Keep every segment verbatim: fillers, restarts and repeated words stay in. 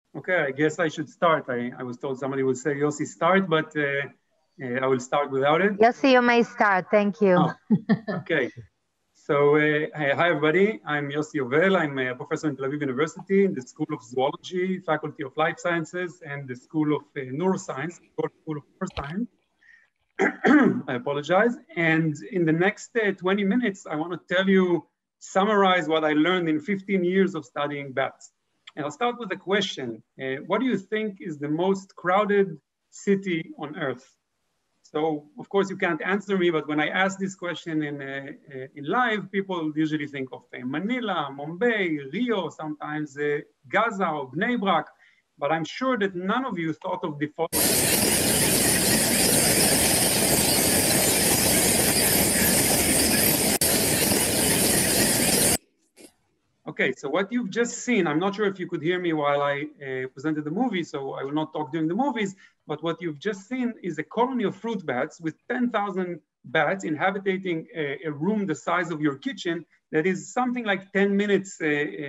Okay, I guess I should start. I, I was told somebody would say, Yossi, start, but uh, uh, I will start without it. Yossi, you may start. Thank you. Oh, okay. So, uh, hi, everybody. I'm Yossi Yovel. I'm a professor in Tel Aviv University in the School of Zoology, Faculty of Life Sciences, and the School of uh, Neuroscience, School of Neuroscience. I apologize. And in the next uh, twenty minutes, I want to tell you, summarize what I learned in fifteen years of studying bats. And I'll start with a question. Uh, what do you think is the most crowded city on Earth? So, of course, you can't answer me, but when I ask this question in, uh, uh, in live, people usually think of uh, Manila, Mumbai, Rio, sometimes uh, Gaza or Bnei Brak, but I'm sure that none of you thought of the following. Okay, so what you've just seen, I'm not sure if you could hear me while I uh, presented the movie, so I will not talk during the movies, but what you've just seen is a colony of fruit bats with ten thousand bats inhabiting a, a room the size of your kitchen that is something like ten minutes, uh,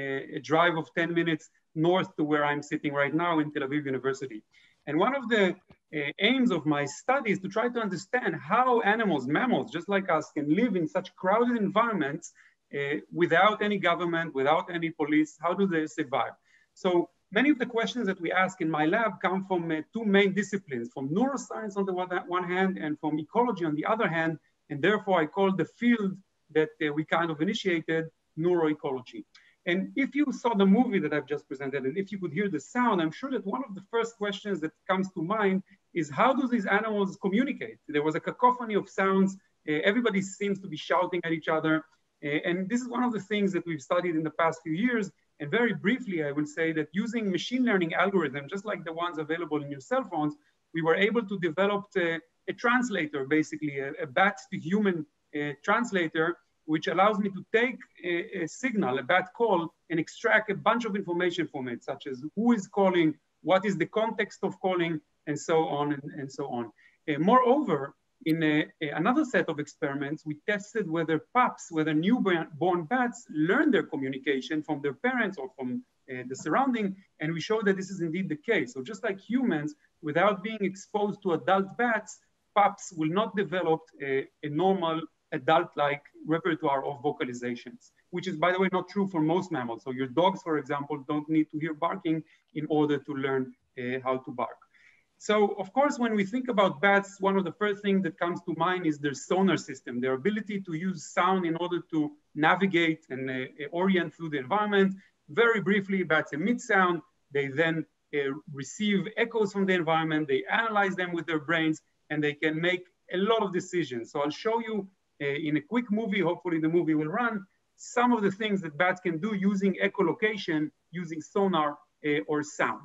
a drive of ten minutes north to where I'm sitting right now in Tel Aviv University. And one of the uh, aims of my study is to try to understand how animals, mammals, just like us, can live in such crowded environments Uh, without any government, without any police. How do they survive? So many of the questions that we ask in my lab come from uh, two main disciplines, from neuroscience on the one hand and from ecology on the other hand, and therefore I call the field that uh, we kind of initiated neuro-ecology. And if you saw the movie that I've just presented, and if you could hear the sound, I'm sure that one of the first questions that comes to mind is, how do these animals communicate? There was a cacophony of sounds. Uh, everybody seems to be shouting at each other. Uh, and this is one of the things that we've studied in the past few years. And very briefly, I will say that using machine learning algorithms, just like the ones available in your cell phones, we were able to develop a, a translator, basically a, a bat to human uh, translator, which allows me to take a, a signal, a bat call, and extract a bunch of information from it, such as who is calling, what is the context of calling, and so on and, and so on. Uh, moreover, in a, a, another set of experiments, we tested whether pups, whether newborn bats learn their communication from their parents or from uh, the surrounding, and we showed that this is indeed the case. So just like humans, without being exposed to adult bats, pups will not develop a, a normal adult-like repertoire of vocalizations, which is, by the way, not true for most mammals. So your dogs, for example, don't need to hear barking in order to learn uh, how to bark. So, of course, when we think about bats, one of the first things that comes to mind is their sonar system, their ability to use sound in order to navigate and uh, orient through the environment. Very briefly, bats emit sound. They then uh, receive echoes from the environment. They analyze them with their brains, and they can make a lot of decisions. So I'll show you uh, in a quick movie, hopefully the movie will run, some of the things that bats can do using echolocation, using sonar uh, or sound.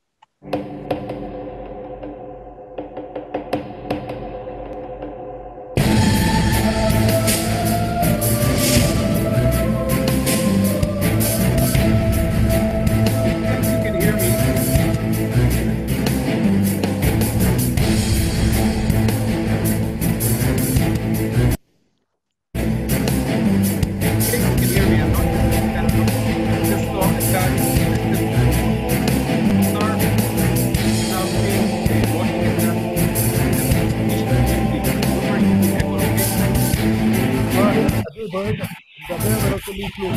ברגע, מדבר ולא שומעים כלום.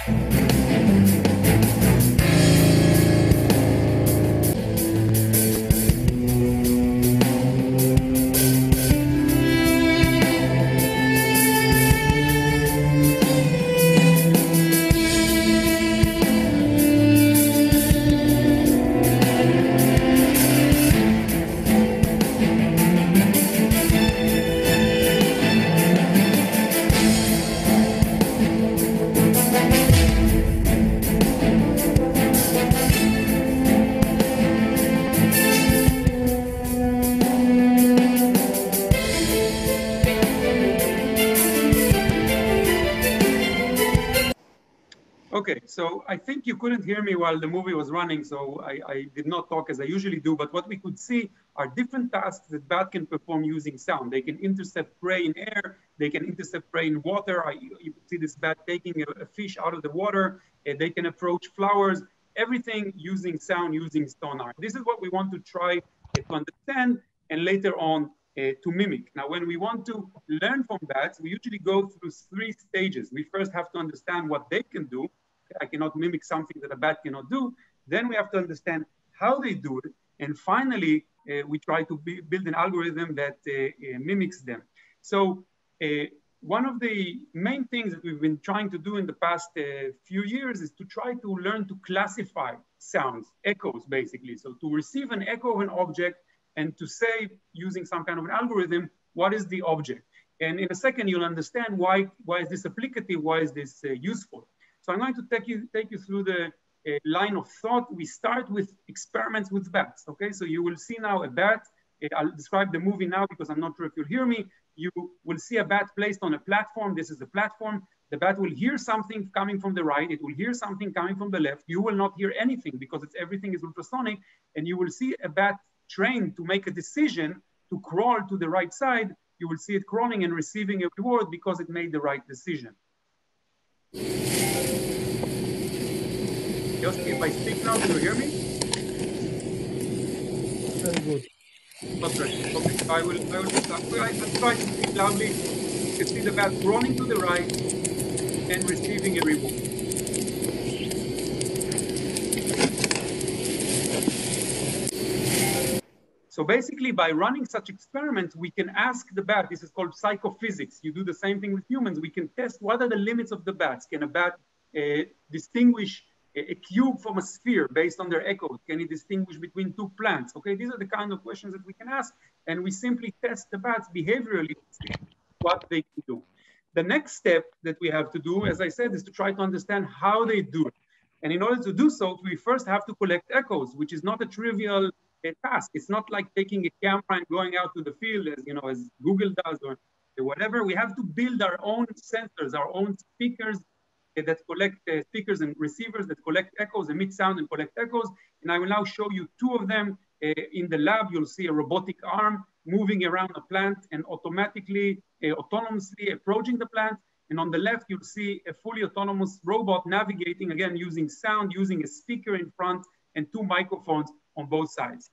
Okay, so I think you couldn't hear me while the movie was running, so I, I did not talk as I usually do, but what we could see are different tasks that bat can perform using sound. They can intercept prey in air, they can intercept prey in water. I, you can see this bat taking a, a fish out of the water, and they can approach flowers, everything using sound, using sonar. This is what we want to try uh, to understand and later on uh, to mimic. Now, when we want to learn from bats, we usually go through three stages. We first have to understand what they can do. I cannot mimic something that a bat cannot do. Then we have to understand how they do it. And finally, uh, we try to be, build an algorithm that uh, uh, mimics them. So uh, one of the main things that we've been trying to do in the past uh, few years is to try to learn to classify sounds, echoes, basically. So to receive an echo of an object and to say, using some kind of an algorithm, what is the object? And in a second, you'll understand why, why is this applicative, why is this uh, useful? So I'm going to take you, take you through the uh, line of thought. We start with experiments with bats, okay? So you will see now a bat. Uh, I'll describe the movie now because I'm not sure if you'll hear me. You will see a bat placed on a platform. This is the platform. The bat will hear something coming from the right. It will hear something coming from the left. You will not hear anything because it's, everything is ultrasonic. And you will see a bat trained to make a decision to crawl to the right side. You will see it crawling and receiving a reward because it made the right decision. Yossi, if I speak now, do you hear me? Very good. Okay, okay. So I will, I will, I will try to speak loudly. You can see the bat crawling to the right and receiving a reward. So basically, by running such experiments, we can ask the bat, this is called psychophysics. You do the same thing with humans. We can test what are the limits of the bats. Can a bat uh, distinguish a, a cube from a sphere based on their echoes? Can it distinguish between two plants? Okay, these are the kind of questions that we can ask. And we simply test the bats behaviorally to see what they can do. The next step that we have to do, as I said, is to try to understand how they do it. And in order to do so, we first have to collect echoes, which is not a trivial uh, task. It's not like taking a camera and going out to the field, as you know, as Google does or whatever. We have to build our own sensors, our own speakers uh, that collect uh, speakers and receivers that collect echoes, emit sound and collect echoes. And I will now show you two of them. Uh, in the lab, you'll see a robotic arm moving around a plant and automatically, uh, autonomously approaching the plant. And on the left, you'll see a fully autonomous robot navigating, again, using sound, using a speaker in front and two microphones on both sides.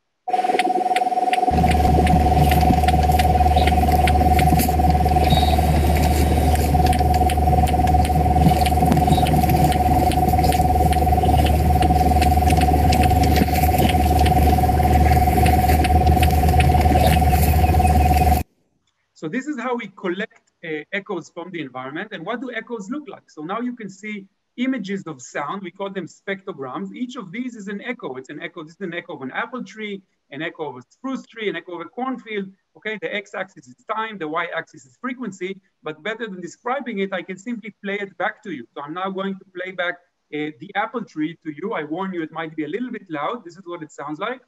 So this is how we collect uh, echoes from the environment. And what do echoes look like? So now you can see images of sound. We call them spectrograms. Each of these is an echo. It's an echo. This is an echo of an apple tree, an echo of a spruce tree, an echo of a cornfield. Okay, the x-axis is time, the y-axis is frequency. But better than describing it, I can simply play it back to you. So I'm now going to play back uh, the apple tree to you. I warn you, it might be a little bit loud. This is what it sounds like.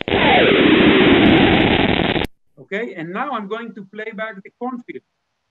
Okay, and now I'm going to play back the cornfield.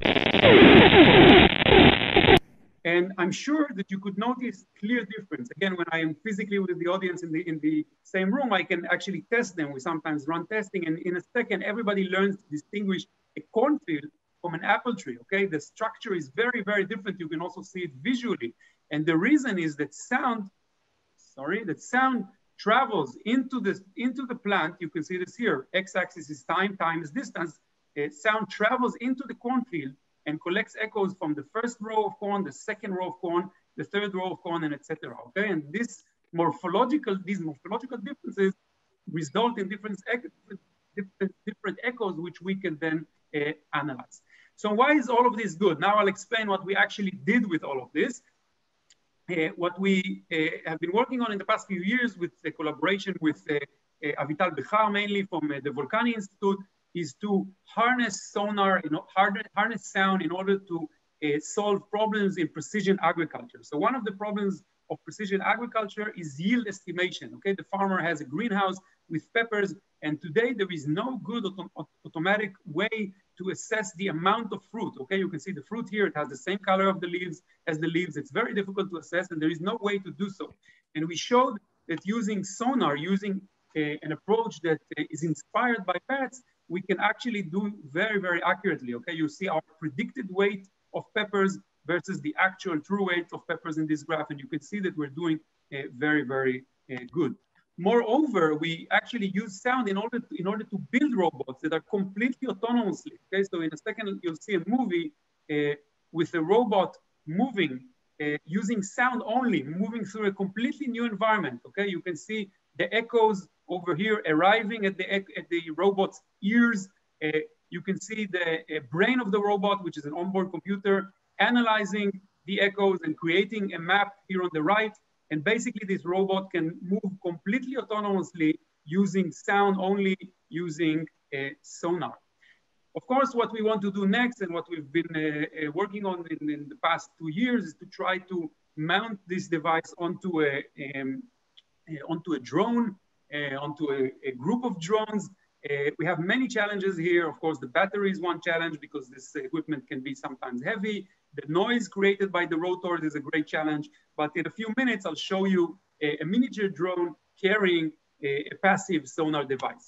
And I'm sure that you could notice clear difference. Again, when I am physically with the audience in the, in the same room, I can actually test them. We sometimes run testing, and in a second, everybody learns to distinguish a cornfield from an apple tree, okay? The structure is very, very different. You can also see it visually. And the reason is that sound, sorry, that sound travels into the, into the plant. You can see this here. X-axis is time, time is distance. Uh, sound travels into the cornfield and collects echoes from the first row of corn, the second row of corn, the third row of corn, and et cetera. Okay, and this morphological, these morphological differences result in different, different, different echoes, which we can then uh, analyze. So why is all of this good? Now I'll explain what we actually did with all of this. Uh, what we uh, have been working on in the past few years with the collaboration with uh, uh, Avital Bechar, mainly from uh, the Volcani Institute, is to harness sonar, you know, harness sound in order to uh, solve problems in precision agriculture. So one of the problems of precision agriculture is yield estimation. Okay, the farmer has a greenhouse with peppers, and today there is no good auto automatic way to assess the amount of fruit. Okay, you can see the fruit here, it has the same color of the leaves as the leaves. It's very difficult to assess, and there is no way to do so. And we showed that using sonar, using a, an approach that uh, is inspired by bats, we can actually do very, very accurately. Okay, you see our predicted weight of peppers versus the actual true weight of peppers in this graph, and you can see that we're doing uh, very, very uh, good. Moreover, we actually use sound in order to, in order to build robots that are completely autonomously. Okay, so in a second you'll see a movie uh, with a robot moving uh, using sound only, moving through a completely new environment. Okay, you can see the echoes over here arriving at the at the robot's ears. Uh, you can see the uh, brain of the robot, which is an onboard computer, analyzing the echoes and creating a map here on the right. And basically this robot can move completely autonomously using sound only, using a sonar. Of course, what we want to do next and what we've been uh, uh, working on in, in the past two years is to try to mount this device onto a, um, uh, onto a drone, uh, onto a, a group of drones. Uh, we have many challenges here. Of course, the battery is one challenge because this equipment can be sometimes heavy. The noise created by the rotors is a great challenge. But in a few minutes, I'll show you a, a miniature drone carrying a, a passive sonar device.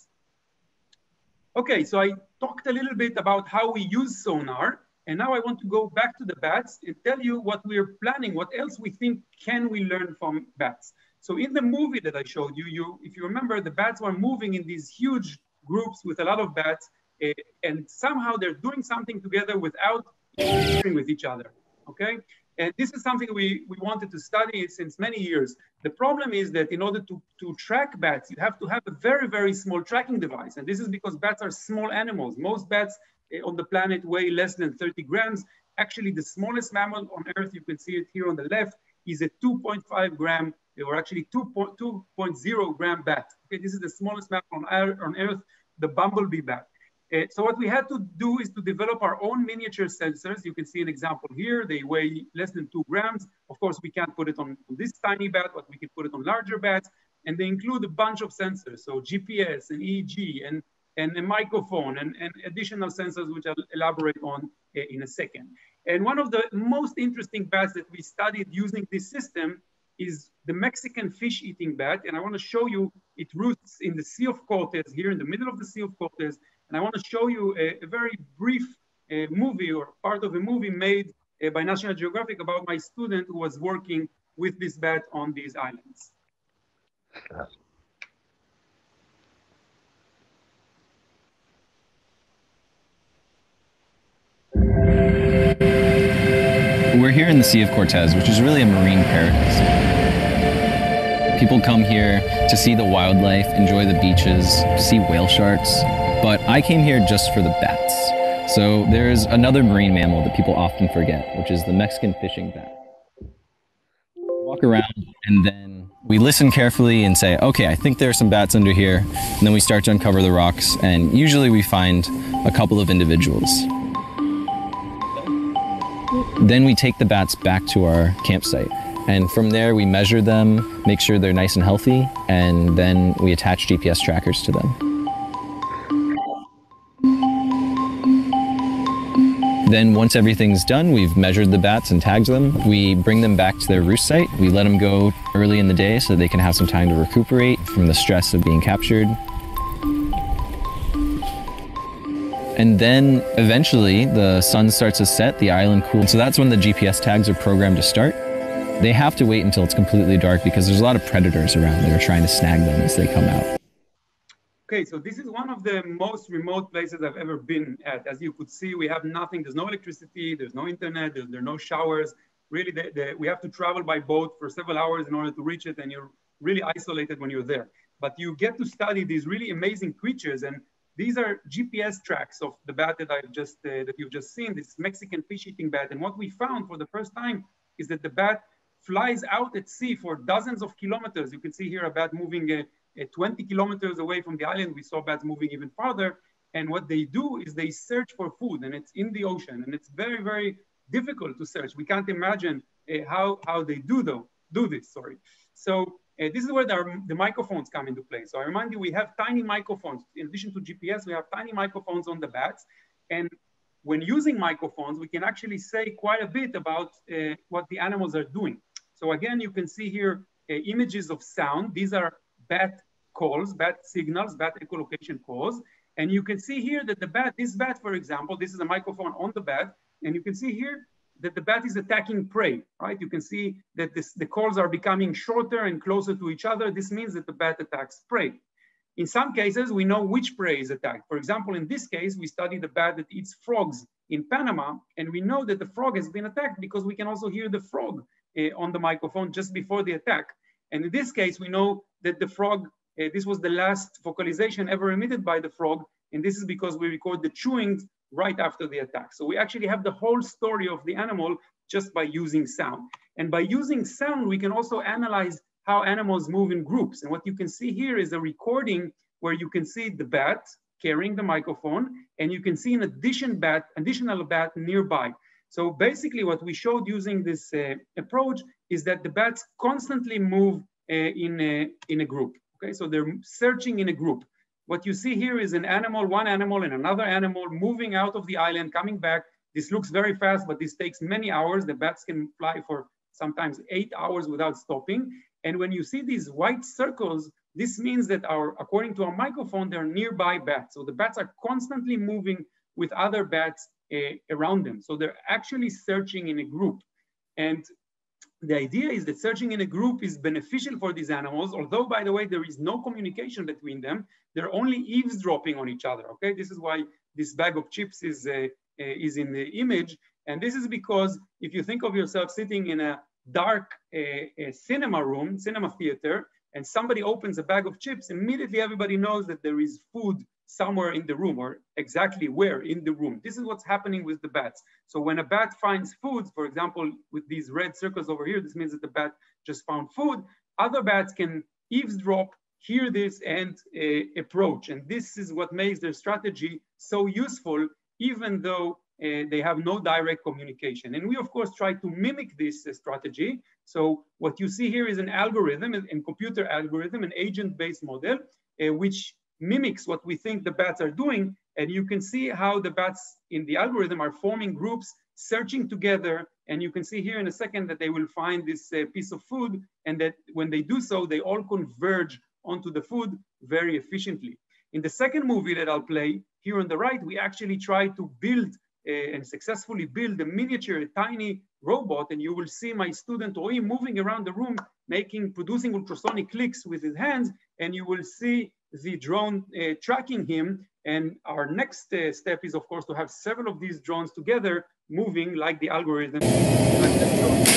Okay, so I talked a little bit about how we use sonar. And now I want to go back to the bats and tell you what we're planning, what else we think can we learn from bats. So in the movie that I showed you, you if you remember, the bats were moving in these huge groups with a lot of bats, uh, and somehow they're doing something together without interfering with each other, okay? And this is something we, we wanted to study since many years. The problem is that in order to, to track bats, you have to have a very, very small tracking device. And this is because bats are small animals. Most bats uh, on the planet weigh less than thirty grams. Actually, the smallest mammal on Earth, you can see it here on the left, is a two point five gram, or actually two point zero gram bat. Okay, this is the smallest mammal on, on Earth, the bumblebee bat. Uh, so what we had to do is to develop our own miniature sensors. You can see an example here. They weigh less than two grams. Of course, we can't put it on, on this tiny bat, but we can put it on larger bats. And they include a bunch of sensors. So G P S and E E G and, and a microphone and, and additional sensors, which I'll elaborate on uh, in a second. And one of the most interesting bats that we studied using this system is the Mexican fish-eating bat. And I want to show you, it roosts in the Sea of Cortez, here in the middle of the Sea of Cortez. And I want to show you a, a very brief uh, movie or part of a movie made uh, by National Geographic about my student who was working with this bat on these islands. We're here in the Sea of Cortez, which is really a marine paradise. People come here to see the wildlife, enjoy the beaches, see whale sharks. But I came here just for the bats. So there's another marine mammal that people often forget, which is the Mexican fishing bat. Walk around and then we listen carefully and say, okay, I think there are some bats under here. And then we start to uncover the rocks, and usually we find a couple of individuals. Then we take the bats back to our campsite. And from there we measure them, make sure they're nice and healthy, and then we attach G P S trackers to them. Then once everything's done, we've measured the bats and tagged them. We bring them back to their roost site. We let them go early in the day so they can have some time to recuperate from the stress of being captured. And then eventually the sun starts to set, the island cools. So that's when the G P S tags are programmed to start. They have to wait until it's completely dark because there's a lot of predators around that are trying to snag them as they come out. Okay, so this is one of the most remote places I've ever been at. As you could see, we have nothing. There's no electricity, there's no internet, there's, there are no showers. Really, the, the, we have to travel by boat for several hours in order to reach it, and you're really isolated when you're there. But you get to study these really amazing creatures, and these are G P S tracks of the bat that I've just uh, that you've just seen, this Mexican fish-eating bat. And what we found for the first time is that the bat flies out at sea for dozens of kilometers. You can see here a bat moving uh, uh, twenty kilometers away from the island. We saw bats moving even farther. And what they do is they search for food, and it's in the ocean. And it's very, very difficult to search. We can't imagine uh, how, how they do, though, do this, sorry. So uh, this is where the, the microphones come into play. So I remind you, we have tiny microphones. In addition to G P S, we have tiny microphones on the bats. And when using microphones, we can actually say quite a bit about uh, what the animals are doing. So again, you can see here uh, images of sound. These are bat calls, bat signals, bat echolocation calls. And you can see here that the bat, this bat, for example, this is a microphone on the bat. And you can see here that the bat is attacking prey, right? You can see that this, the calls are becoming shorter and closer to each other. This means that the bat attacks prey. In some cases, we know which prey is attacked. For example, in this case, we studied a bat that eats frogs in Panama, and we know that the frog has been attacked because we can also hear the frog uh, on the microphone just before the attack. And in this case, we know that the frog, uh, this was the last vocalization ever emitted by the frog, and this is because we record the chewing right after the attack. So we actually have the whole story of the animal just by using sound. And by using sound, we can also analyze how animals move in groups. And what you can see here is a recording where you can see the bat carrying the microphone, and you can see an addition bat, additional bat nearby. So basically what we showed using this uh, approach is that the bats constantly move uh, in, a, in a group, okay? So they're searching in a group. What you see here is an animal, one animal and another animal moving out of the island, coming back. This looks very fast, but this takes many hours. The bats can fly for sometimes eight hours without stopping. And when you see these white circles, this means that our, according to our microphone, they're nearby bats. So the bats are constantly moving with other bats uh, around them. So they're actually searching in a group. And the idea is that searching in a group is beneficial for these animals, although, by the way, there is no communication between them. They're only eavesdropping on each other, okay? This is why this bag of chips is, uh, is in the image. And this is because if you think of yourself sitting in a dark uh, cinema room, cinema theater, and somebody opens a bag of chips, immediately everybody knows that there is food somewhere in the room, or exactly where in the room. This is what's happening with the bats. So when a bat finds food, for example, with these red circles over here, this means that the bat just found food. Other bats can eavesdrop, hear this, and uh, approach. And this is what makes their strategy so useful, even though Uh, they have no direct communication. And we, of course, try to mimic this uh, strategy. So what you see here is an algorithm, a computer algorithm, an agent-based model, uh, which mimics what we think the bats are doing. And you can see how the bats in the algorithm are forming groups, searching together. And you can see here in a second that they will find this uh, piece of food, and that when they do so, they all converge onto the food very efficiently. In the second movie that I'll play, here on the right, we actually try to build Uh, and successfully build a miniature, a tiny robot, and you will see my student Roy moving around the room, making, producing ultrasonic clicks with his hands, and you will see the drone uh, tracking him. And our next uh, step is, of course, to have several of these drones together, moving like the algorithm. Like the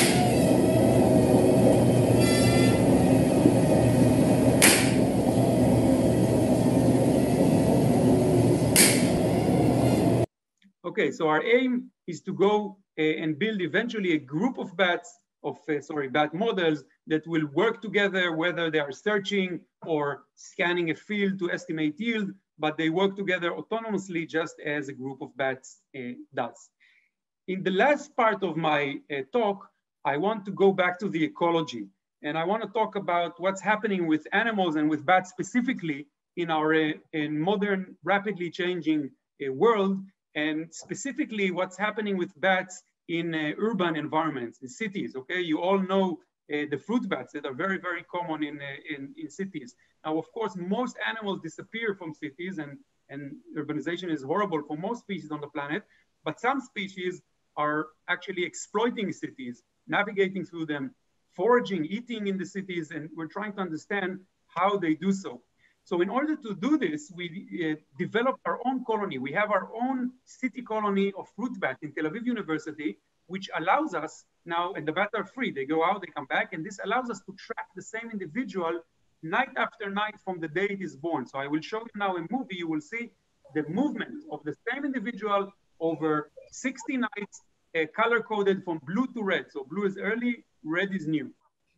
Okay, so our aim is to go uh, and build eventually a group of bats, of uh, sorry, bat models that will work together, whether they are searching or scanning a field to estimate yield, but they work together autonomously just as a group of bats uh, does. In the last part of my uh, talk, I want to go back to the ecology. And I want to talk about what's happening with animals and with bats specifically in our uh, in modern, rapidly changing uh, world. And specifically what's happening with bats in uh, urban environments, in cities, okay? You all know uh, the fruit bats that are very, very common in, uh, in, in cities. Now, of course, most animals disappear from cities, and, and urbanization is horrible for most species on the planet, but some species are actually exploiting cities, navigating through them, foraging, eating in the cities, and we're trying to understand how they do so. So in order to do this, we uh, developed our own colony. We have our own city colony of fruit bats in Tel Aviv University, which allows us now, and the bats are free. They go out, they come back, and this allows us to track the same individual night after night from the day it is born. So I will show you now a movie. You will see the movement of the same individual over sixty nights, uh, color-coded from blue to red. So blue is early, red is new.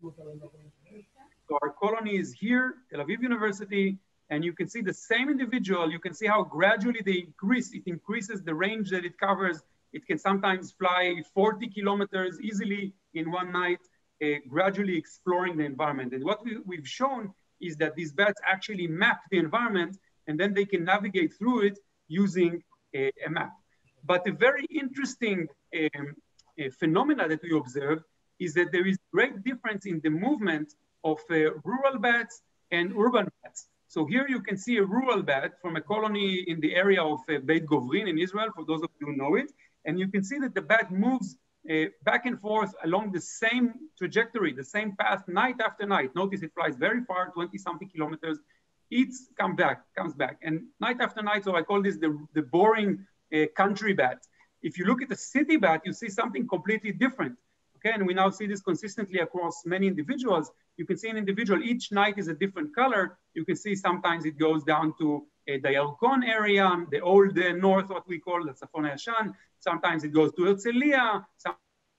So our colony is here, Tel Aviv University, and you can see the same individual. You can see how gradually they increase. It increases the range that it covers. It can sometimes fly forty kilometers easily in one night, uh, gradually exploring the environment. And what we, we've shown is that these bats actually map the environment, and then they can navigate through it using a, a map. But a very interesting um, a phenomena that we observed is that there is great difference in the movement of uh, rural bats and urban bats. So here you can see a rural bat from a colony in the area of uh, Beit Govrin in Israel, for those of you who know it. And you can see that the bat moves uh, back and forth along the same trajectory, the same path, night after night. Notice it flies very far, twenty something kilometers, eats, come back, comes back. And night after night, so I call this the, the boring uh, country bat. If you look at the city bat, you see something completely different. Okay, and we now see this consistently across many individuals. You can see an individual, each night is a different color. You can see sometimes it goes down to uh, the Yarkon area, the old uh, north, what we call the Tzafon HaYashan. Sometimes it goes to Herzliya. Some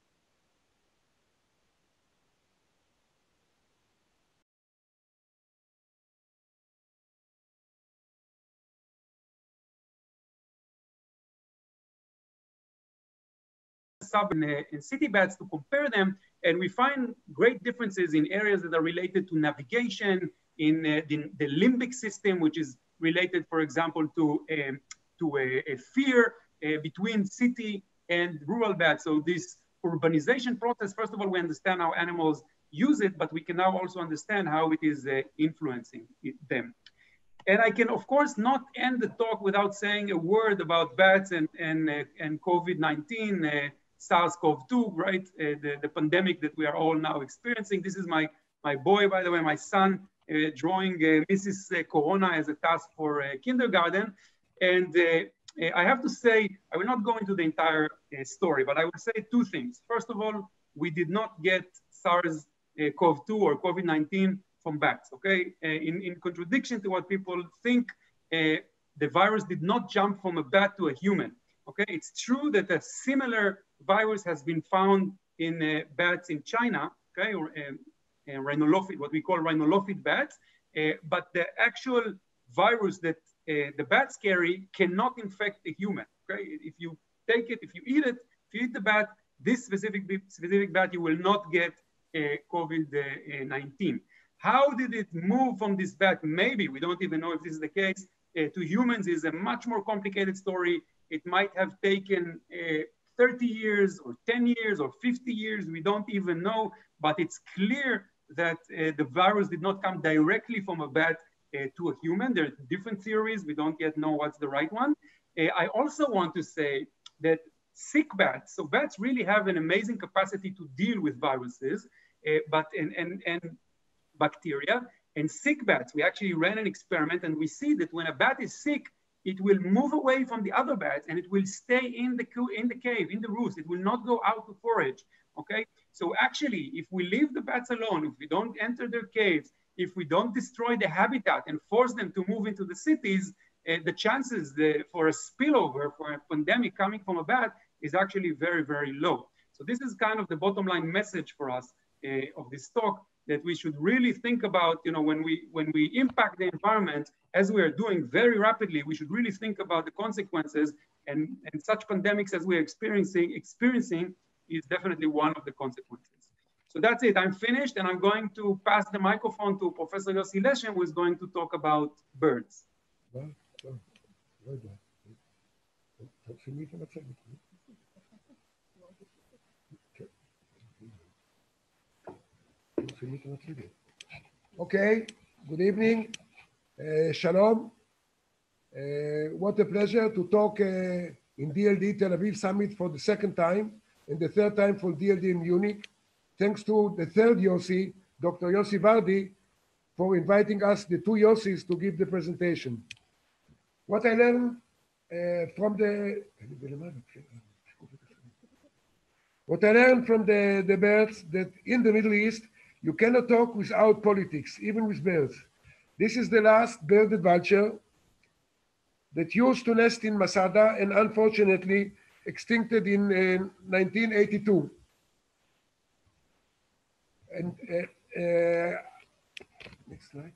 sub and, uh, and city bats to compare them, and we find great differences in areas that are related to navigation, in uh, the, the limbic system, which is related, for example, to, um, to a, a fear uh, between city and rural bats. So this urbanization process, first of all, we understand how animals use it, but we can now also understand how it is uh, influencing it, them. And I can, of course, not end the talk without saying a word about bats and, and, uh, and COVID nineteen, uh, SARS CoV two, right? Uh, the, the pandemic that we are all now experiencing. This is my, my boy, by the way, my son, uh, drawing uh, Missus Corona as a task for uh, kindergarten. And uh, I have to say, I will not go into the entire uh, story, but I will say two things. First of all, we did not get SARS CoV two or COVID nineteen from bats, okay? Uh, in, in contradiction to what people think, uh, the virus did not jump from a bat to a human, okay? It's true that a similar virus has been found in uh, bats in China, okay? Or um, uh, rhinolophid, what we call rhinolophid bats, uh, but the actual virus that uh, the bats carry cannot infect a human, okay? If you take it, if you eat it, if you eat the bat, this specific, specific bat, you will not get uh, COVID nineteen. How did it move from this bat? Maybe, we don't even know if this is the case, uh, to humans is a much more complicated story. It might have taken uh, thirty years or ten years or fifty years, we don't even know, but it's clear that uh, the virus did not come directly from a bat uh, to a human. There are different theories, we don't yet know what's the right one. Uh, I also want to say that sick bats, so bats really have an amazing capacity to deal with viruses, uh, but and, and, and bacteria, and sick bats, we actually ran an experiment and we see that when a bat is sick, it will move away from the other bats and it will stay in the, in the cave, in the roost. It will not go out to forage, okay? So actually, if we leave the bats alone, if we don't enter their caves, if we don't destroy the habitat and force them to move into the cities, uh, the chances the, for a spillover, for a pandemic coming from a bat is actually very, very low. So this is kind of the bottom line message for us uh, of this talk, that we should really think about, you know, when we, when we impact the environment, as we are doing very rapidly, we should really think about the consequences, and, and such pandemics as we're experiencing, experiencing is definitely one of the consequences. So that's it, I'm finished, and I'm going to pass the microphone to Professor Yossi Leshem, who is going to talk about birds. Okay, good evening, uh, Shalom. Uh, what a pleasure to talk uh, in D L D Tel Aviv Summit for the second time, and the third time for D L D in Munich. Thanks to the third Yossi, Doctor Yossi Vardi, for inviting us, the two Yossis, to give the presentation. What I learned uh, from the what I learned from the, the birds, that in the Middle East, you cannot talk without politics, even with birds. This is the last birded vulture that used to nest in Masada and unfortunately extincted in uh, nineteen eighty-two. And uh, uh, next slide.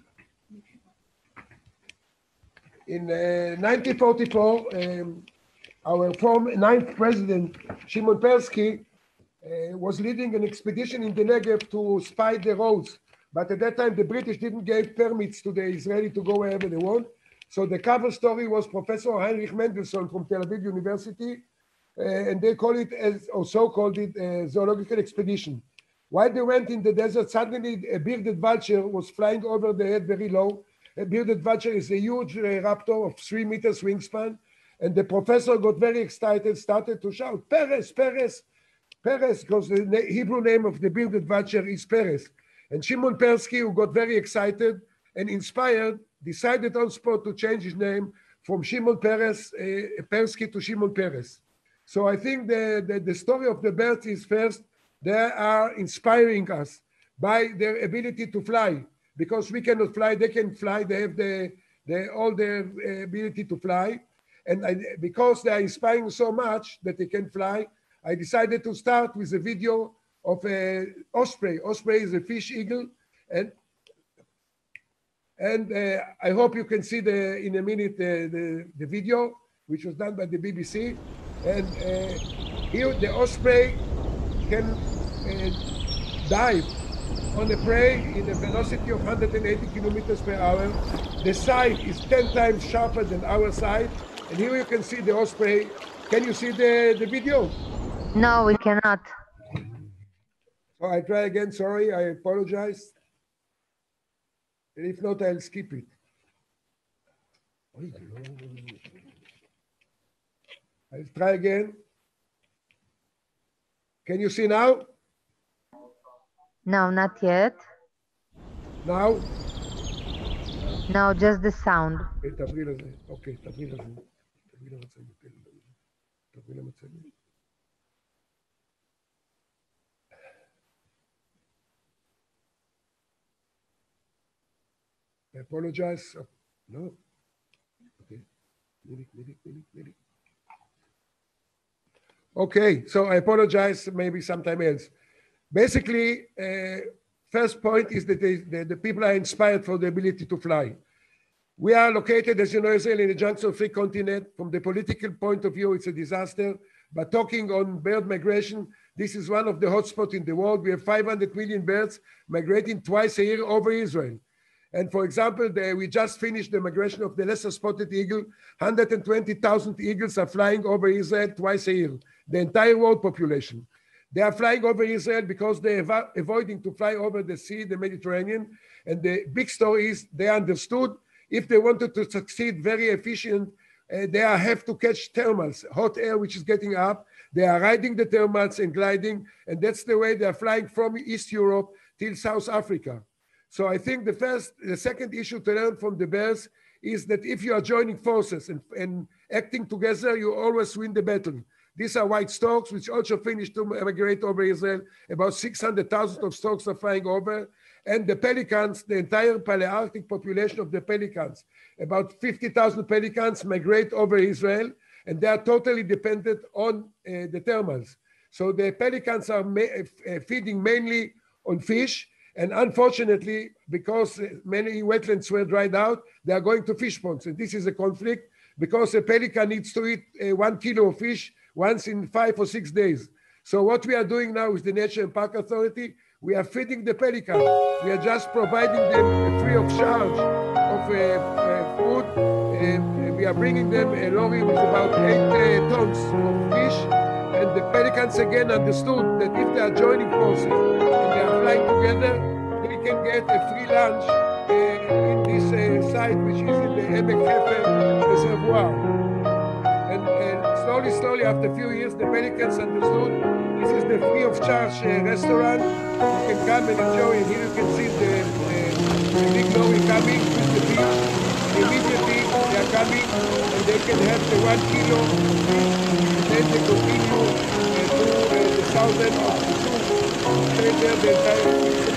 In uh, nineteen forty-four, um, our former ninth president, Shimon Persky, Uh, was leading an expedition in the Negev to spy the roads. But at that time, the British didn't give permits to the Israeli to go wherever they want. So the cover story was Professor Heinrich Mendelssohn from Tel Aviv University, uh, and they call it, as, or so called it, a zoological expedition. While they went in the desert, suddenly a bearded vulture was flying over the head very low. A bearded vulture is a huge uh, raptor of three meters wingspan. And the professor got very excited, started to shout, Peres, Peres. Peres, because the na Hebrew name of the bearded vulture is Peres. And Shimon Persky, who got very excited and inspired, decided on spot to change his name from Shimon Peres, uh, Persky to Shimon Peres. So I think the, the, the story of the birds is first, they are inspiring us by their ability to fly. Because we cannot fly, they can fly, they have the, the, all their uh, ability to fly. And I, because they are inspiring so much that they can fly, I decided to start with a video of a osprey. Osprey is a fish eagle, and and uh, I hope you can see the in a minute uh, the the video, which was done by the B B C. And uh, here the osprey can uh, dive on a prey in a velocity of one hundred eighty kilometers per hour. The side is ten times sharper than our side, and here you can see the osprey. Can you see the the video? No, we cannot. So I try again, sorry, I apologize. And if not, I'll skip it. I'll try again. Can you see now? No, not yet. Now? No, just the sound. Okay, תעברי לזה. תעברי למצגת. תעברי למצגת. I apologize. Oh, no. Okay. Okay, so I apologize, maybe sometime else. Basically, uh, first point is that they, the, the people are inspired for the ability to fly. We are located, as you know, Israel, in a junction of three continents. From the political point of view, it's a disaster. But talking on bird migration, this is one of the hotspots in the world. We have five hundred million birds migrating twice a year over Israel. And for example, the, we just finished the migration of the lesser spotted eagle. one hundred twenty thousand eagles are flying over Israel twice a year, the entire world population. They are flying over Israel because they are avoiding to fly over the sea, the Mediterranean. And the big story is they understood if they wanted to succeed very efficient, uh, they are, have to catch thermals, hot air which is getting up. They are riding the thermals and gliding. And that's the way they are flying from East Europe till South Africa. So I think the first, the second issue to learn from the bears is that if you are joining forces and, and acting together, you always win the battle. These are white storks, which also finished to migrate over Israel. About six hundred thousand of storks are flying over. And the pelicans, the entire Palearctic population of the pelicans, about fifty thousand pelicans migrate over Israel, and they are totally dependent on uh, the thermals. So the pelicans are ma uh, feeding mainly on fish. And unfortunately, because many wetlands were dried out, they are going to fish ponds. And this is a conflict because a pelican needs to eat uh, one kilo of fish once in five or six days. So what we are doing now with the Nature and Park Authority, we are feeding the pelican. We are just providing them free of charge of uh, uh, food. Uh, we are bringing them a lorry with about eight uh, tons of fish. And the pelicans again understood that if they are joining forces and they are flying together, they can get a free lunch uh, in this uh, site, which is in the Emek Hefer Reservoir. And, and slowly, slowly, after a few years, the pelicans understood this is the free of charge uh, restaurant. You can come and enjoy, and here you can see the, uh, the big lorry coming with the fish. And immediately they are coming and they can have the one kilo fish. Then they continue uh, to uh, the southern of the zoo. Stay there the entire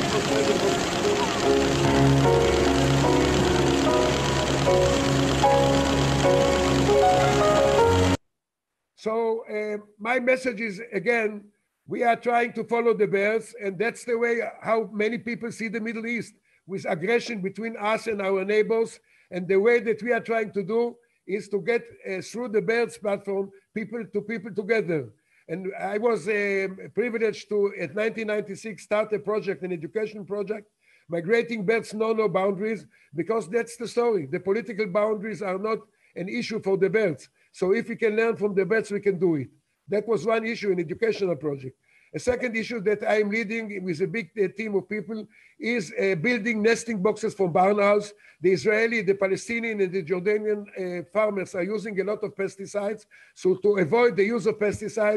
week. So uh, my message is, again, we are trying to follow the bears, and that's the way how many people see the Middle East, with aggression between us and our neighbors. And the way that we are trying to do is to get uh, through the birds platform people to people together. And I was uh, privileged to, at nineteen ninety-six, start a project, an education project, migrating birds know no boundaries, because that's the story. The political boundaries are not an issue for the birds. So if we can learn from the birds, we can do it. That was one issue, an educational project. A second issue that I'm leading with a big uh, team of people is uh, building nesting boxes from barn house. The Israeli, the Palestinian, and the Jordanian uh, farmers are using a lot of pesticides. So to avoid the use of pesticides,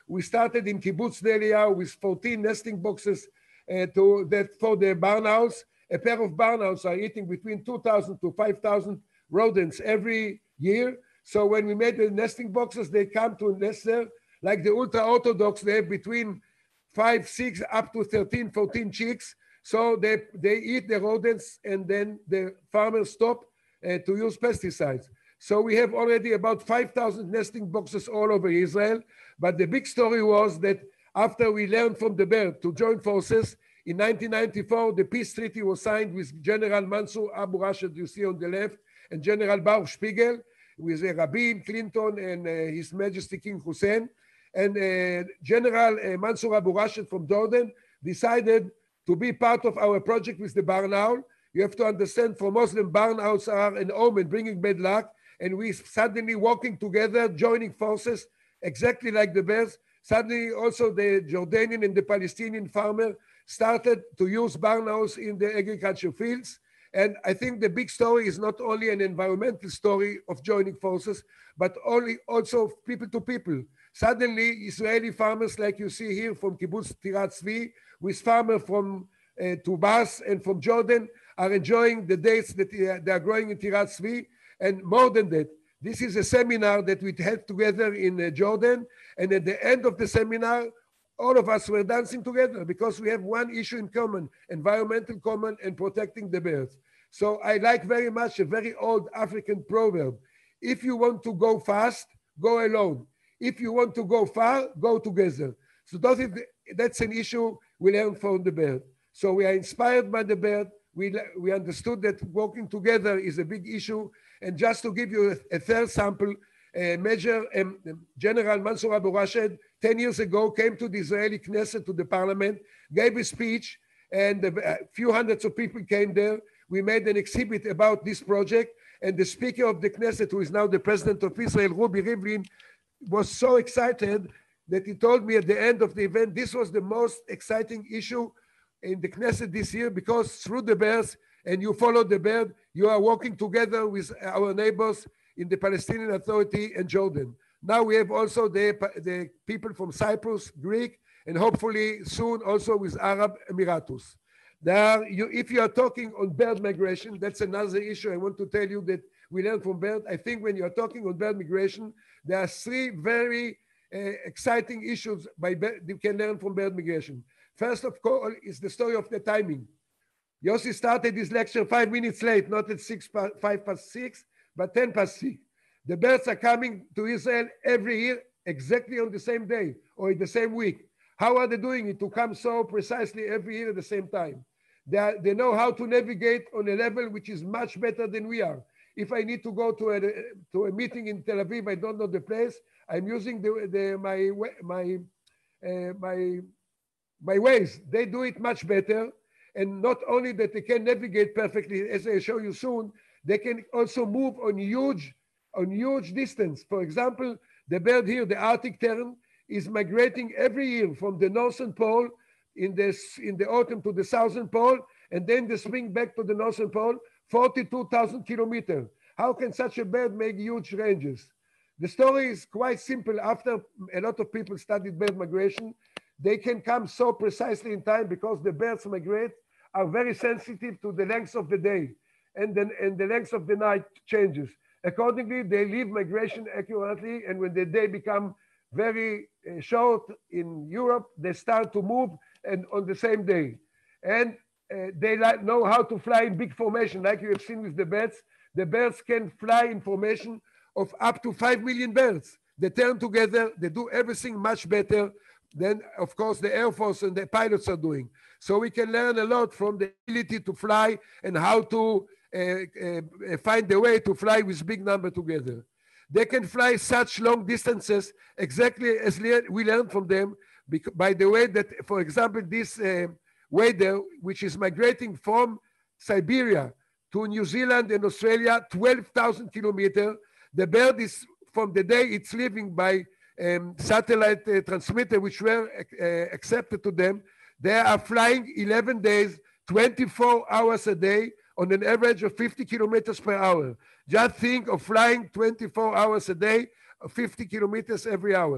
We started in Kibbutz Delia with fourteen nesting boxes uh, to that for the barn house. A pair of barn houses are eating between two thousand to five thousand rodents every year. So when we made the nesting boxes, they come to nest there. Like the ultra-Orthodox, they have between five, six, up to thirteen, fourteen chicks. So they, they eat the rodents and then the farmers stop uh, to use pesticides. So we have already about five thousand nesting boxes all over Israel. But the big story was that after we learned from the bird to join forces, in nineteen ninety-four, the peace treaty was signed with General Mansour Abu Rashid, you see on the left, and General Baruch Spiegel, with uh, Rabin, Clinton, and uh, His Majesty King Hussein. And uh, General uh, Mansour Abu Rashid from Jordan decided to be part of our project with the barn owl. You have to understand, for Muslim, barn owls are an omen, bringing bad luck. And we suddenly working together, joining forces, exactly like the bears. Suddenly also the Jordanian and the Palestinian farmer started to use barn owls in the agriculture fields. And I think the big story is not only an environmental story of joining forces, but only also people to people. Suddenly, Israeli farmers, like you see here from Kibbutz Tirat Zvi, with farmers from uh, Tubas and from Jordan, are enjoying the dates that uh, they are growing in Tirat Zvi. And more than that, this is a seminar that we had together in uh, Jordan. And at the end of the seminar, all of us were dancing together because we have one issue in common, environmental common and protecting the birds. So I like very much a very old African proverb. If you want to go fast, go alone. If you want to go far, go together. So that's an issue we learned from the bird. So we are inspired by the bird. We, we understood that working together is a big issue. And just to give you a, a third sample, uh, Major um, General Mansour Abu Rashid, ten years ago, came to the Israeli Knesset, to the parliament, gave a speech, and a few hundreds of people came there. We made an exhibit about this project, and the speaker of the Knesset, who is now the president of Israel, Rubi Rivlin, was so excited that he told me at the end of the event, this was the most exciting issue in the Knesset this year, because through the bears, and you follow the bird, you are working together with our neighbors in the Palestinian Authority and Jordan. Now we have also the, the people from Cyprus, Greek, and hopefully soon also with Arab Emiratus. There are, you, if you are talking on bird migration, that's another issue I want to tell you that we learned from bird. I think when you're talking on bird migration, there are three very uh, exciting issues by bird, you can learn from bird migration. First of all is the story of the timing. Yossi started his lecture five minutes late, not at six, five past six, but ten past six. The birds are coming to Israel every year exactly on the same day or in the same week. How are they doing it to come so precisely every year at the same time? They, are, they know how to navigate on a level which is much better than we are. If I need to go to a, to a meeting in Tel Aviv, I don't know the place, I'm using the, the, my, my, uh, my, my ways. They do it much better. And not only that they can navigate perfectly, as I show you soon, they can also move on huge, on huge distance. For example, the bird here, the Arctic tern, is migrating every year from the northern pole in the, in the autumn to the southern pole, and then the spring back to the northern pole, forty-two thousand kilometers. How can such a bird make huge ranges? The story is quite simple. After a lot of people studied bird migration, they can come so precisely in time because the birds migrate are very sensitive to the length of the day, and then and the length of the night changes. Accordingly, they leave migration accurately, and when the day become very uh, short in Europe, they start to move and on the same day. And uh, they like, know how to fly in big formation, like you have seen with the birds. The birds can fly in formation of up to five million birds. They turn together, they do everything much better than, of course, the Air Force and the pilots are doing. So we can learn a lot from the ability to fly and how to uh, uh, find a way to fly with big number together. They can fly such long distances exactly as we learned from them. By the way that, for example, this uh, wader, which is migrating from Siberia to New Zealand and Australia, twelve thousand kilometers. The bird is, from the day it's leaving by um, satellite uh, transmitter, which were uh, accepted to them, they are flying eleven days, twenty-four hours a day, on an average of fifty kilometers per hour. Just think of flying twenty-four hours a day, fifty kilometers every hour.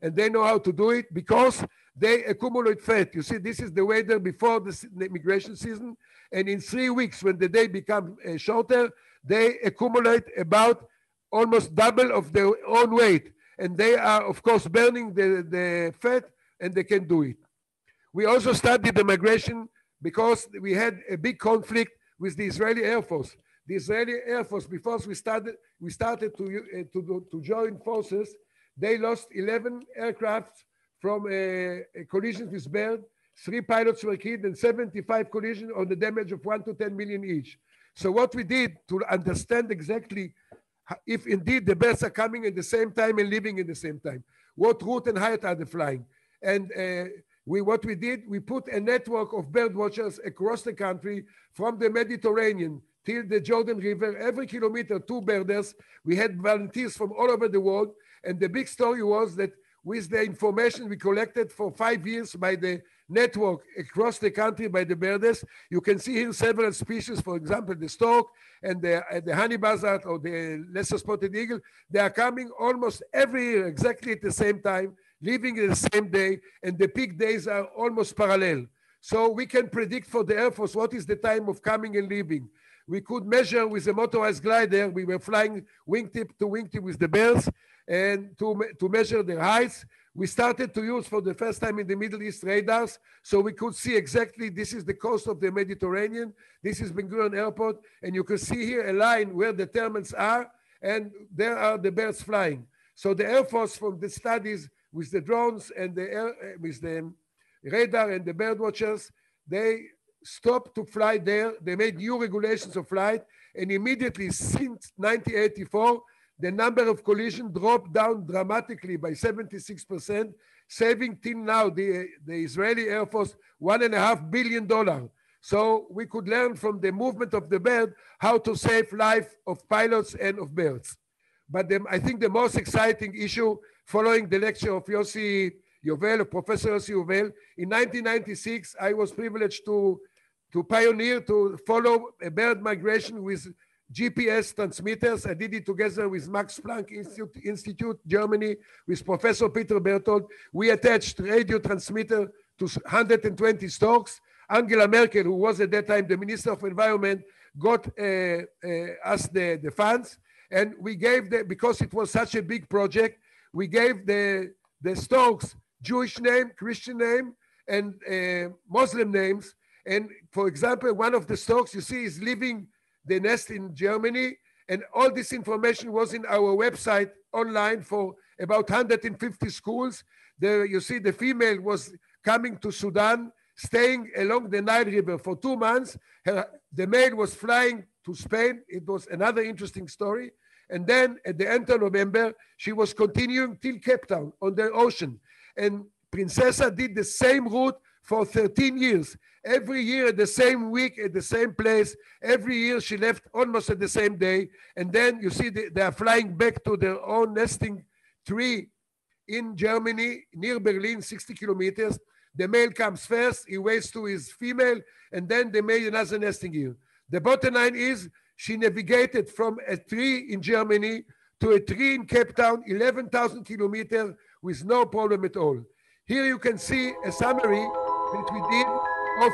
and they know how to do it because they accumulate fat. You see, this is the weather before the, the migration season, and in three weeks, when the day becomes uh, shorter, they accumulate about almost double of their own weight, and they are, of course, burning the, the fat, and they can do it. We also studied the migration because we had a big conflict with the Israeli Air Force. The Israeli Air Force, before we started, we started to, uh, to, to join forces, they lost eleven aircraft from uh, collisions with birds. Three pilots were killed and seventy-five collisions on the damage of one to ten million each. So what we did to understand exactly if indeed the birds are coming at the same time and living at the same time, what route and height are they flying? And uh, we, what we did, we put a network of bird watchers across the country from the Mediterranean till the Jordan River, every kilometer, two birders. We had volunteers from all over the world. And the big story was that with the information we collected for five years by the network across the country by the birders, you can see here several species, for example, the stork and the, uh, the honey buzzard or the lesser spotted eagle. They are coming almost every year, exactly at the same time, living in the same day, and the peak days are almost parallel. So we can predict for the Air Force what is the time of coming and leaving. We could measure with a motorized glider. We were flying wingtip to wingtip with the birds, and to, to measure their heights. We started to use for the first time in the Middle East radars, so we could see exactly this is the coast of the Mediterranean, this is Ben Gurion Airport, and you can see here a line where the terminals are, and there are the birds flying. So the Air Force, from the studies with the drones and the air, with the radar and the bird watchers, they stopped to fly there. They made new regulations of flight, and immediately since nineteen eighty-four, the number of collisions dropped down dramatically by seventy-six percent, saving till now the, the Israeli Air Force one and a half billion dollars. So we could learn from the movement of the bird how to save life of pilots and of birds. But the, I think the most exciting issue following the lecture of Yossi Yovel, of Professor Yossi Yovel, in nineteen ninety-six, I was privileged to, to pioneer, to follow a bird migration with G P S transmitters. I did it together with Max Planck Institute, Institute, Germany, with Professor Peter Berthold. We attached radio transmitter to one hundred twenty storks. Angela Merkel, who was at that time the Minister of Environment, got uh, uh, us the, the funds. And we gave, the, because it was such a big project, we gave the, the storks Jewish name, Christian name, and uh, Muslim names. And for example, one of the storks you see is living the nest in Germany, and all this information was in our website online for about one hundred fifty schools. There you see the female was coming to Sudan, staying along the Nile River for two months. Her, the male was flying to Spain. It was another interesting story. And then at the end of November, she was continuing till Cape Town on the ocean. And Princessa did the same route for thirteen years. Every year at the same week, at the same place. Every year she left almost at the same day. And then you see they, they are flying back to their own nesting tree in Germany, near Berlin, sixty kilometers. The male comes first, he waits to his female, and then they made another nesting year. The bottom line is she navigated from a tree in Germany to a tree in Cape Town, eleven thousand kilometers, with no problem at all. Here you can see a summary that we did of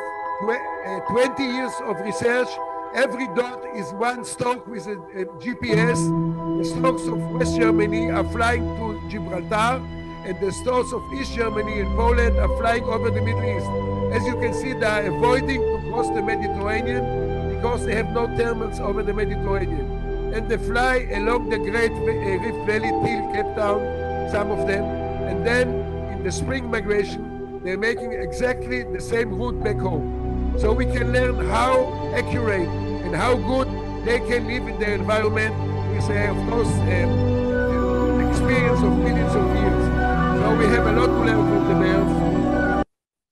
uh, twenty years of research. Every dot is one stork with a, a G P S. The storks of West Germany are flying to Gibraltar, and the storks of East Germany and Poland are flying over the Middle East. As you can see, they are avoiding to cross the Mediterranean because they have no terminals over the Mediterranean. And they fly along the Great Rift Valley till Cape Town, some of them, and then in the spring migration, they're making exactly the same route back home. So we can learn how accurate and how good they can live in their environment with, uh, of course, um, experience of millions of years. So we have a lot to learn from the birds.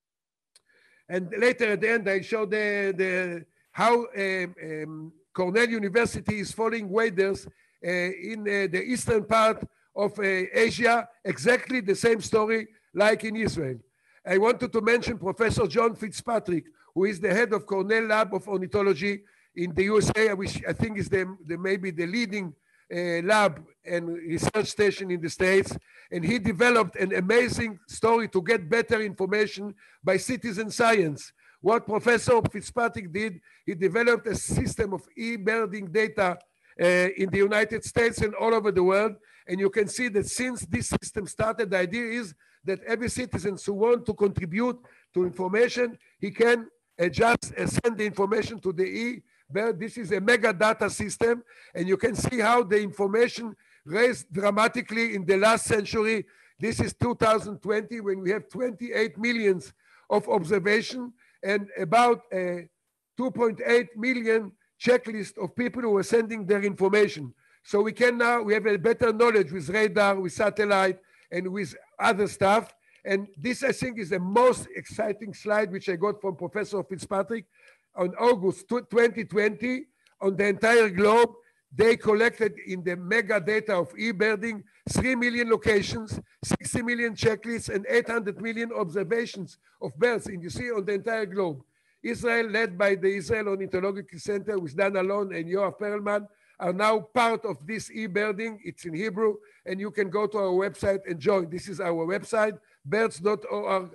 And later at the end, I show the, the, how um, um, Cornell University is following waders uh, in uh, the eastern part of uh, Asia, exactly the same story like in Israel. I wanted to mention Professor John Fitzpatrick, who is the head of Cornell Lab of Ornithology in the U S A, which I think is the, the maybe the leading uh, lab and research station in the States, and he developed an amazing story to get better information by citizen science. What Professor Fitzpatrick did, he developed a system of e-birding data uh, in the United States and all over the world. And you can see that since this system started, the idea is that every citizen who wants to contribute to information, he can uh, just uh, send the information to the e-bird. This is a mega data system, and you can see how the information raised dramatically in the last century. This is two thousand twenty, when we have twenty-eight millions of observation and about uh, two point eight million checklist of people who are sending their information. So we can now, we have a better knowledge with radar, with satellite, and with other stuff. And this, I think, is the most exciting slide, which I got from Professor Fitzpatrick. On August twenty twenty, on the entire globe, they collected in the mega data of e-birding three million locations, sixty million checklists, and eight hundred million observations of birds, and you see on the entire globe. Israel, led by the Israel Ornithological Center with Dan Alon and Yoav Perlman, are now part of this e-birding. It's in Hebrew, and you can go to our website and join. This is our website, birds dot org.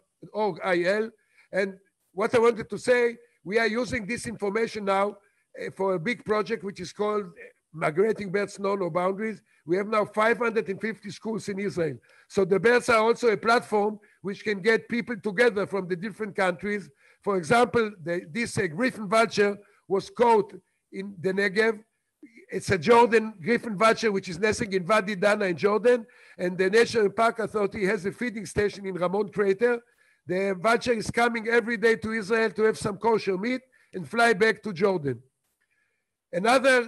And what I wanted to say, we are using this information now uh, for a big project which is called Migrating Birds Know No Boundaries. We have now five hundred fifty schools in Israel. So the birds are also a platform which can get people together from the different countries. For example, the, this uh, griffon vulture was caught in the Negev. It's a Jordan griffon vulture which is nesting in Wadi Dana in Jordan, and the National Park Authority has a feeding station in Ramon Crater. The vulture is coming every day to Israel to have some kosher meat and fly back to Jordan. Another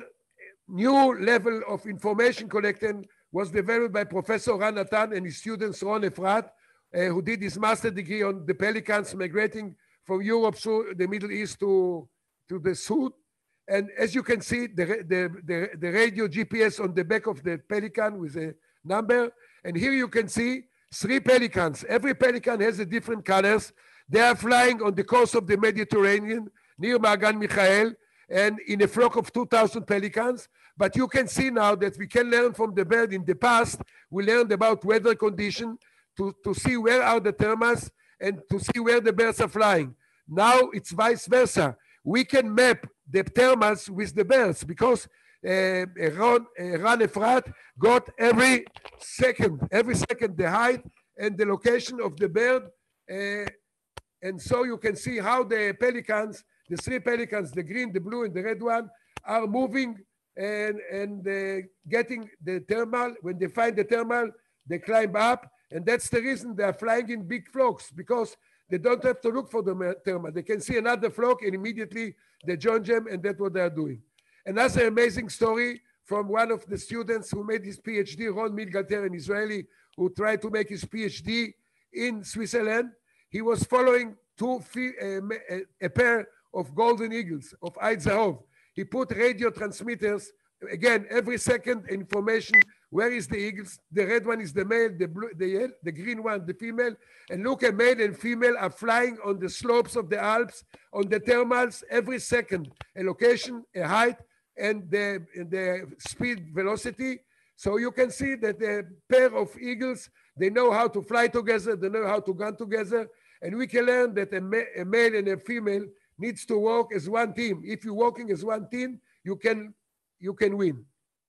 new level of information collecting was developed by Professor Ran Natan and his students Ron Efrat, uh, who did his master degree on the pelicans migrating from Europe through the Middle East to, to the South. And as you can see, the, the, the, the radio G P S on the back of the pelican with a number. And here you can see three pelicans. Every pelican has a different colors. They are flying on the coast of the Mediterranean near Magan Michael and in a flock of two thousand pelicans. But you can see now that we can learn from the bird. In the past, we learned about weather condition to, to see where are the thermals and to see where the birds are flying. Now it's vice versa. We can map the thermals with the birds because uh, Ron, uh, Ran Efrat got every second, every second the height and the location of the bird. Uh, and so you can see how the pelicans, the three pelicans, the green, the blue, and the red one, are moving and, and uh, getting the thermal. When they find the thermal, they climb up. And that's the reason they are flying in big flocks, because they don't have to look for the thermal. They can see another flock and immediately they join them, and that's what they are doing. Another amazing story from one of the students who made his PhD, Ron Milgalter, an Israeli who tried to make his PhD in Switzerland. He was following two, uh, a pair of golden eagles, of Eid Zahov. He put radio transmitters, again, every second information. Where is the eagles? The red one is the male, the blue, the, the green one, the female. And look, a male and female are flying on the slopes of the Alps, on the thermals, every second, a location, a height, and the, the speed velocity. So you can see that a pair of eagles, they know how to fly together, they know how to gun together. And we can learn that a, ma a male and a female needs to work as one team. If you're working as one team, you can, you can win.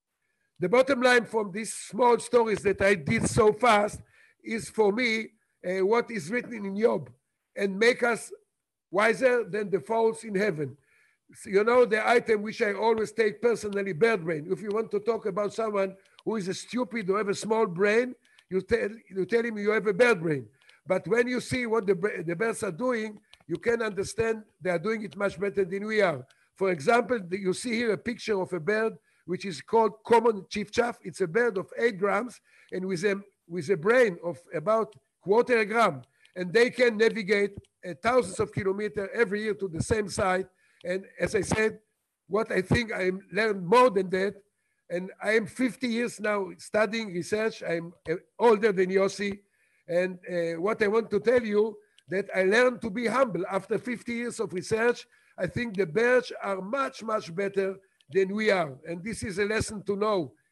The bottom line from these small stories that I did so fast is, for me, uh, what is written in Job, and make us wiser than the fowls in heaven. So, you know, the item which I always take personally, bird brain. If you want to talk about someone who is a stupid or have a small brain, you tell, you tell him you have a bird brain. But when you see what the, the birds are doing, you can understand they are doing it much better than we are. For example, you see here a picture of a bird which is called common chiffchaff. It's a bird of eight grams and with a, with a brain of about quarter a gram. And they can navigate uh, thousands of kilometers every year to the same site. And as I said, what I think I learned more than that, and I am fifty years now studying research. I'm uh, older than Yossi. And uh, what I want to tell you, that I learned to be humble. After fifty years of research, I think the birds are much, much better than we are. And this is a lesson to know.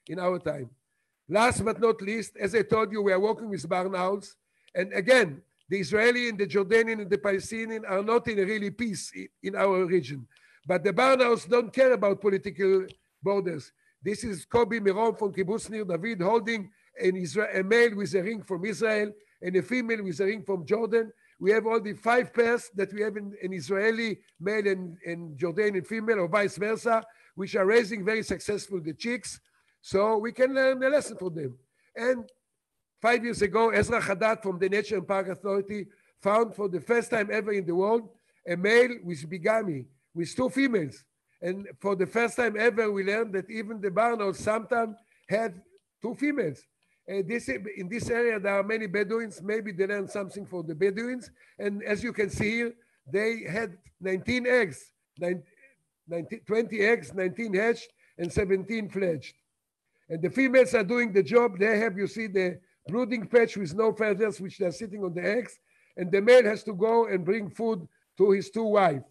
in our time. Last but not least, as I told you, we are working with barn owls. And again, the Israeli and the Jordanian and the Palestinian are not in a really peace in our region. But the barn owls don't care about political borders. This is Kobi Miron from Kibbutz Nir David holding an Israel, a male with a ring from Israel and a female with a ring from Jordan. We have all the five pairs that we have in an Israeli male and, and Jordanian female, or vice versa, which are raising very successful the chicks. So we can learn a lesson from them. And five years ago, Ezra Haddad from the Nature and Park Authority found for the first time ever in the world a male with bigamy, with two females. And for the first time ever, we learned that even the barn owls sometimes had two females. And this, in this area, there are many Bedouins. Maybe they learned something for the Bedouins. And as you can see here, they had nineteen eggs, nineteen, twenty eggs, nineteen hatched, and seventeen fledged. And the females are doing the job. They have, you see, the brooding patch with no feathers, which they're sitting on the eggs. And the male has to go and bring food to his two wives.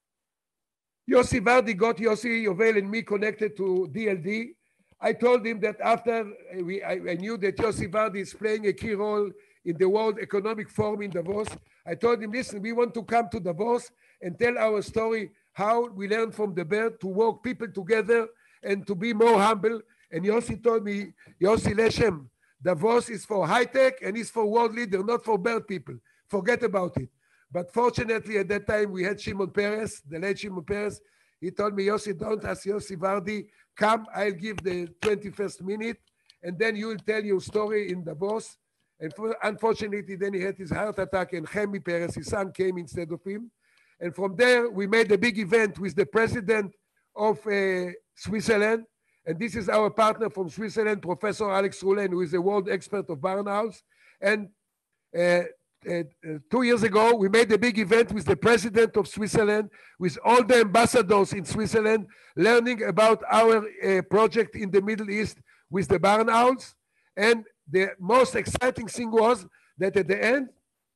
Yossi Vardi got Yossi Yovel and me connected to D L D. I told him that after we, I, I knew that Yossi Vardi is playing a key role in the World Economic Forum in Davos. I told him, listen, we want to come to Davos and tell our story, how we learn from the bird to work people together and to be more humble. And Yossi told me, Yossi Leshem, Davos is for high tech and is for world leader, not for bird people. Forget about it. But fortunately, at that time, we had Shimon Peres, the late Shimon Peres. He told me, Yossi, don't ask Yossi Vardi. Come, I'll give the twenty-first minute, and then you will tell your story in Davos. And for, unfortunately, then he had his heart attack, and Chemi Peres, his son, came instead of him. And from there, we made a big event with the president of uh, Switzerland. And this is our partner from Switzerland, Professor Alex Roulen, who is a world expert of barn owls. And uh, Uh, uh, two years ago, we made a big event with the president of Switzerland, with all the ambassadors in Switzerland, learning about our uh, project in the Middle East with the barn owls. And the most exciting thing was that at the end,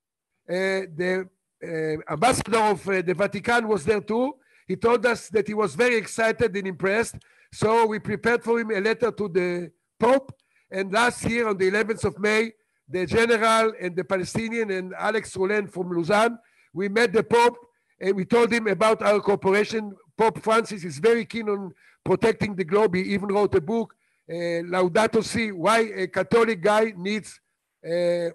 uh, the uh, ambassador of uh, the Vatican was there too. He told us that he was very excited and impressed. So we prepared for him a letter to the Pope. And last year, on the eleventh of May, the general and the Palestinian and Alex Roulen from Lausanne, we met the Pope and we told him about our cooperation. Pope Francis is very keen on protecting the globe. He even wrote a book, uh, Laudato Si, why a Catholic guy needs uh, uh,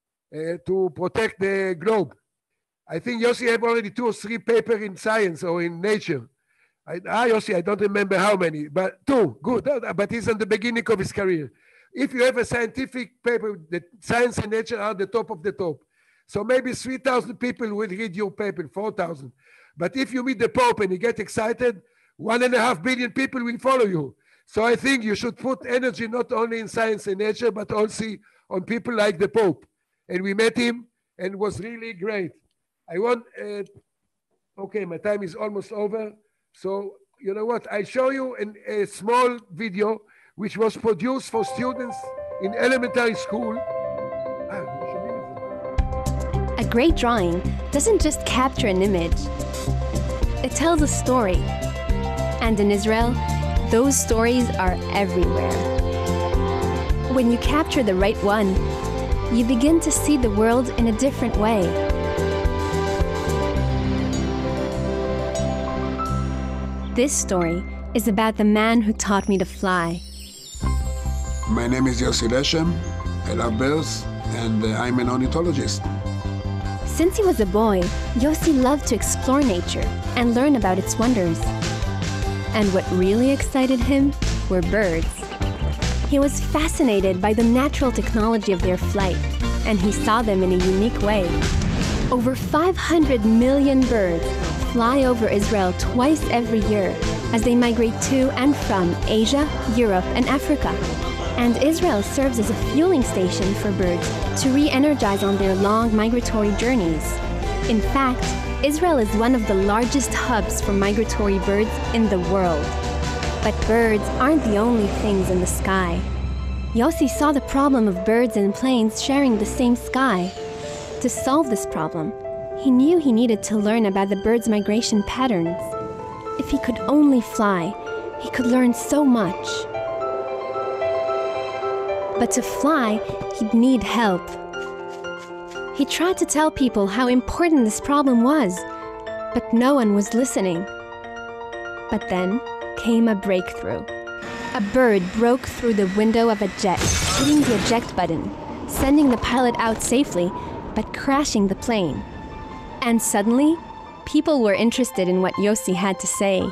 to protect the globe. I think Yossi have already two or three papers in Science or in Nature. I, ah, Yossi, I don't remember how many, but two, good. But he's on the beginning of his career. If you have a scientific paper, the Science and Nature are the top of the top. So maybe three thousand people will read your paper, four thousand. But if you meet the Pope and you get excited, one and a half billion people will follow you. So I think you should put energy not only in Science and Nature, but also on people like the Pope. And we met him and it was really great. I want, uh, okay, my time is almost over. So you know what, I show you an, a small video which was produced for students in elementary school. A great drawing doesn't just capture an image, it tells a story. And in Israel, those stories are everywhere. When you capture the right one, you begin to see the world in a different way. This story is about the man who taught me to fly. My name is Yossi Leshem. I love birds, and uh, I'm an ornithologist. Since he was a boy, Yossi loved to explore nature and learn about its wonders. And what really excited him were birds. He was fascinated by the natural technology of their flight, and he saw them in a unique way. Over five hundred million birds fly over Israel twice every year as they migrate to and from Asia, Europe, and Africa. And Israel serves as a fueling station for birds to re-energize on their long migratory journeys. In fact, Israel is one of the largest hubs for migratory birds in the world. But birds aren't the only things in the sky. Yossi saw the problem of birds and planes sharing the same sky. To solve this problem, he knew he needed to learn about the birds' migration patterns. If he could only fly, he could learn so much. But to fly, he'd need help. He tried to tell people how important this problem was, but no one was listening. But then came a breakthrough. A bird broke through the window of a jet, hitting the eject button, sending the pilot out safely, but crashing the plane. And suddenly, people were interested in what Yossi had to say.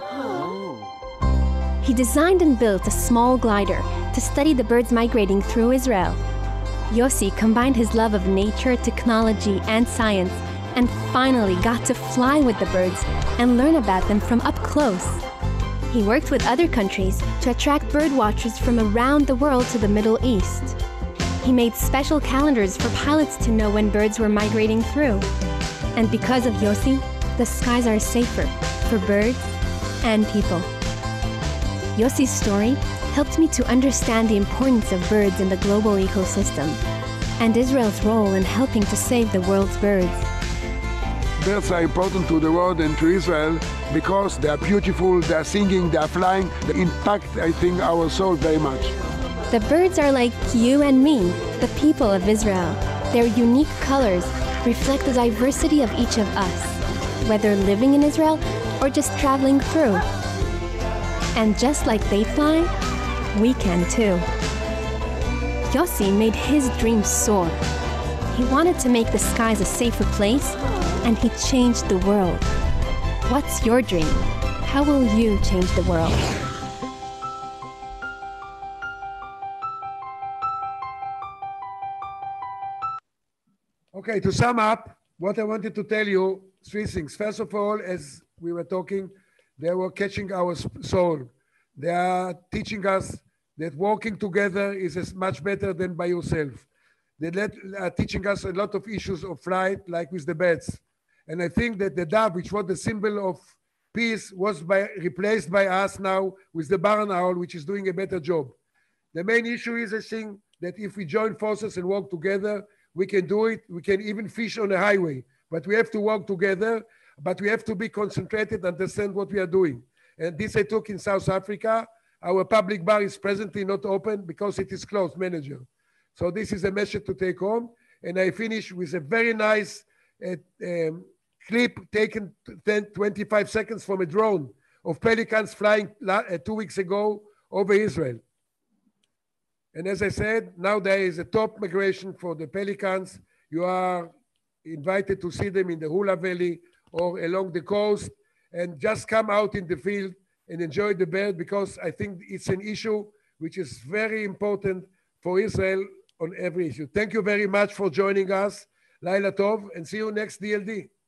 He designed and built a small glider to study the birds migrating through Israel. Yossi combined his love of nature, technology, and science, and finally got to fly with the birds and learn about them from up close. He worked with other countries to attract bird watchers from around the world to the Middle East. He made special calendars for pilots to know when birds were migrating through. And because of Yossi, the skies are safer for birds and people. Yossi's story helped me to understand the importance of birds in the global ecosystem and Israel's role in helping to save the world's birds. Birds are important to the world and to Israel because they are beautiful, they are singing, they are flying. They impact, I think, our soul very much. The birds are like you and me, the people of Israel. Their unique colors reflect the diversity of each of us, whether living in Israel or just traveling through. And just like they fly, we can too. Yossi made his dream soar. He wanted to make the skies a safer place, and he changed the world. What's your dream? How will you change the world? Okay, to sum up, what I wanted to tell you, three things. First of all, as we were talking, they were catching our soul. They are teaching us that working together is as much better than by yourself. They let, are teaching us a lot of issues of flight, like with the bats. And I think that the dove, which was the symbol of peace, was by, replaced by us now with the barn owl, which is doing a better job. The main issue is, I think, that if we join forces and work together, we can do it. We can even fish on a highway, but we have to work together, but we have to be concentrated, understand what we are doing. And this I took in South Africa. Our public bar is presently not open because it is closed, manager. So this is a message to take home. And I finish with a very nice uh, um, clip taken ten, twenty-five seconds from a drone of pelicans flying uh, two weeks ago over Israel. And as I said, now there is a top migration for the pelicans. You are invited to see them in the Hula Valley or along the coast, and just come out in the field and enjoy the bird, because I think it's an issue which is very important for Israel on every issue. Thank you very much for joining us. Laila Tov, and see you next D L D.